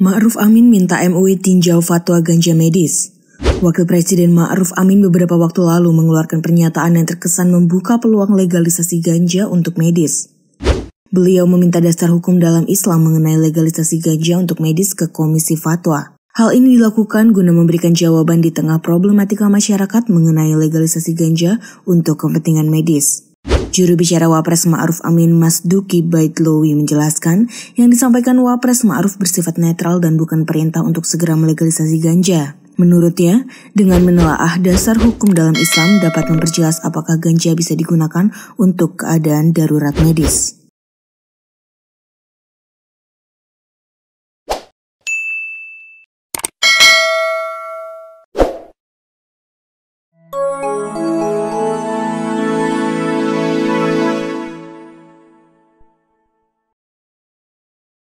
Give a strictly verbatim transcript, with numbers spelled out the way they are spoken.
Ma'ruf Amin minta M U I tinjau fatwa ganja medis. Wakil Presiden Ma'ruf Amin beberapa waktu lalu mengeluarkan pernyataan yang terkesan membuka peluang legalisasi ganja untuk medis. Beliau meminta dasar hukum dalam Islam mengenai legalisasi ganja untuk medis ke Komisi Fatwa. Hal ini dilakukan guna memberikan jawaban di tengah problematika masyarakat mengenai legalisasi ganja untuk kepentingan medis. Juru bicara Wapres Ma'ruf Amin Mas Duki Baitlawi menjelaskan, yang disampaikan Wapres Ma'ruf bersifat netral dan bukan perintah untuk segera melegalisasi ganja. Menurutnya, dengan menelaah dasar hukum dalam Islam dapat memperjelas apakah ganja bisa digunakan untuk keadaan darurat medis.